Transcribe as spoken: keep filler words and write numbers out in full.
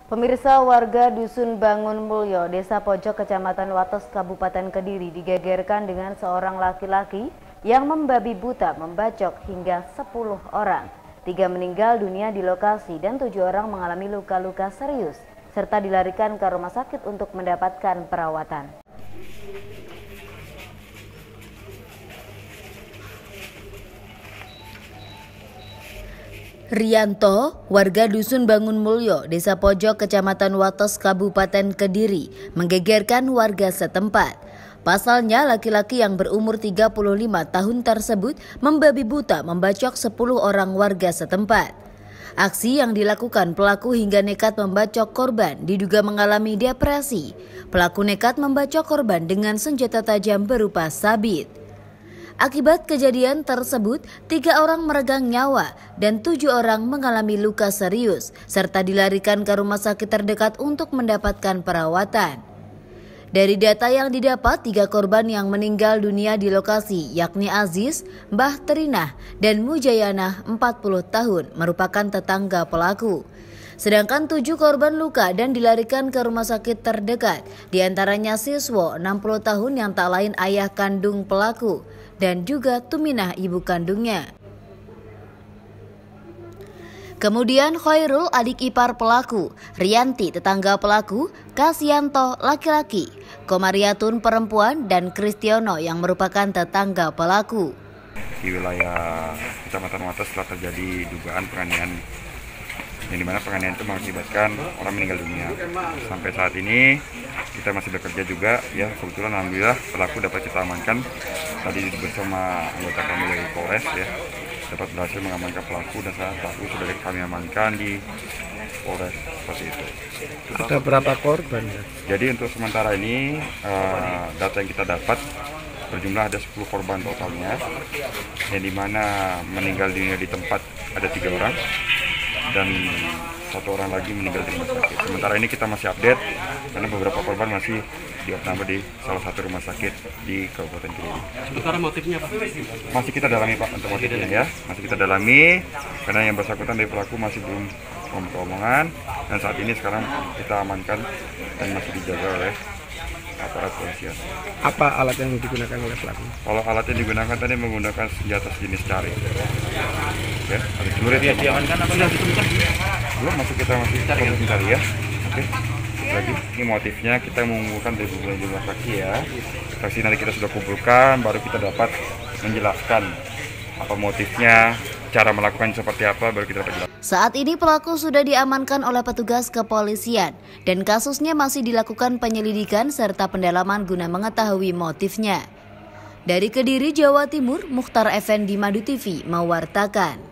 Pemirsa, warga Dusun Bangun Mulyo, Desa Pojok, Kecamatan Wates, Kabupaten Kediri digegerkan dengan seorang laki-laki yang membabi buta membacok hingga sepuluh orang. Tiga meninggal dunia di lokasi dan tujuh orang mengalami luka-luka serius, serta dilarikan ke rumah sakit untuk mendapatkan perawatan. Rianto, warga Dusun Bangun Mulyo, Desa Pojok, Kecamatan Wates, Kabupaten Kediri, menggegerkan warga setempat. Pasalnya, laki-laki yang berumur tiga puluh lima tahun tersebut membabi buta membacok sepuluh orang warga setempat. Aksi yang dilakukan pelaku hingga nekat membacok korban diduga mengalami depresi. Pelaku nekat membacok korban dengan senjata tajam berupa sabit. Akibat kejadian tersebut, tiga orang meregang nyawa dan tujuh orang mengalami luka serius, serta dilarikan ke rumah sakit terdekat untuk mendapatkan perawatan. Dari data yang didapat, tiga korban yang meninggal dunia di lokasi, yakni Aziz, Mbah Terinah, dan Mujayana, empat puluh tahun, merupakan tetangga pelaku. Sedangkan tujuh korban luka dan dilarikan ke rumah sakit terdekat, diantaranya siswa enam puluh tahun yang tak lain ayah kandung pelaku, dan juga Tuminah ibu kandungnya. Kemudian Khairul adik ipar pelaku, Rianti tetangga pelaku, Kasianto laki-laki, Komariatun perempuan, dan Kristiono yang merupakan tetangga pelaku. Di wilayah Kecamatan Wates telah terjadi dugaan penganiayaan, yang dimana penganiayaan itu mengakibatkan orang meninggal dunia. Sampai saat ini kita masih bekerja juga, ya kebetulan alhamdulillah pelaku dapat kita amankan tadi bersama anggota kami dari Polres, ya dapat berhasil mengamankan pelaku dan saat pelaku sudah kami amankan di Polres seperti itu. Ada berapa korban? Ya? Jadi untuk sementara ini uh, data yang kita dapat berjumlah ada sepuluh korban totalnya, yang dimana meninggal dunia di tempat ada tiga orang dan satu orang lagi meninggal di rumah sakit. Sementara ini kita masih update karena beberapa korban masih diopname di salah satu rumah sakit di Kabupaten Kediri. Sementara motifnya apa? Masih kita dalami Pak untuk motifnya, ya. Masih kita dalami karena yang bersangkutan dari pelaku masih belum membuka omongan, dan saat ini sekarang kita amankan dan masih dijaga oleh aparat polisian. Apa alat yang digunakan oleh pelaku? Kalau alat yang digunakan tadi menggunakan senjata jenis cari. Oke, ada celurit. Dia diamankan apa sudah ditemukan? Belum, masih kita masih cari mencari, ya. Oke. Lagi ini motifnya kita mengumpulkan dari beberapa jumlah saksi, ya. Saksi nanti kita sudah kumpulkan, baru kita dapat menjelaskan apa motifnya, cara melakukan seperti apa, baru kita dapat jelaskan. Saat ini pelaku sudah diamankan oleh petugas kepolisian dan kasusnya masih dilakukan penyelidikan serta pendalaman guna mengetahui motifnya. Dari Kediri, Jawa Timur, Mukhtar Effendi, Madu T V mewartakan.